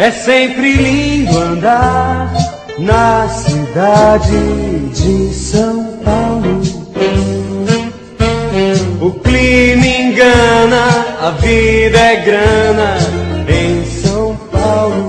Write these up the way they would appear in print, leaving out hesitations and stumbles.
É sempre lindo andar na cidade de São Paulo. O clima engana, a vida é grana em São Paulo.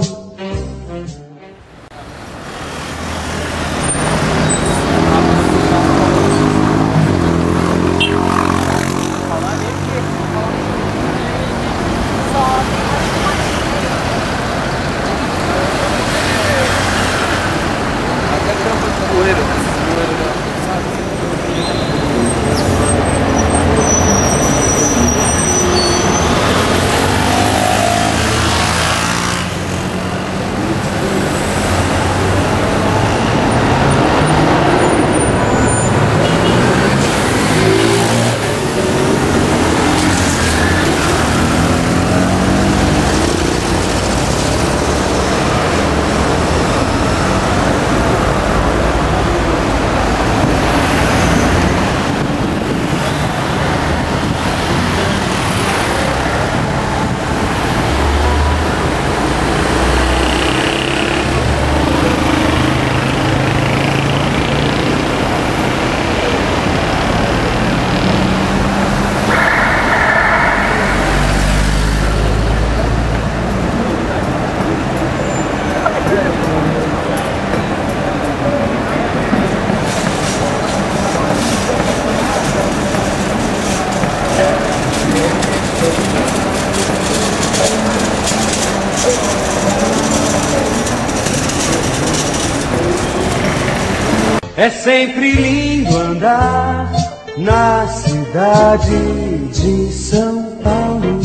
É sempre lindo andar na cidade de São Paulo.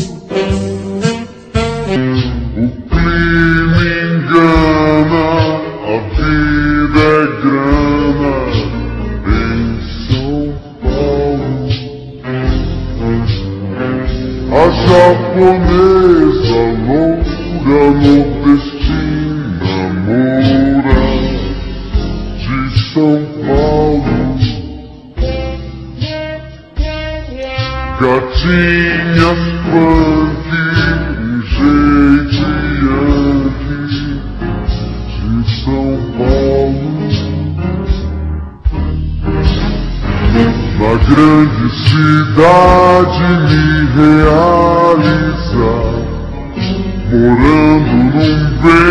O clima engana, a vida é grana em São Paulo. A japonesa loura nordestina moura de São Paulo. Gatinhas punk, jeito yankee de São Paulo. Na grande cidade me realizar, morando num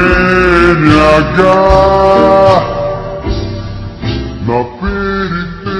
BNH. Na periferia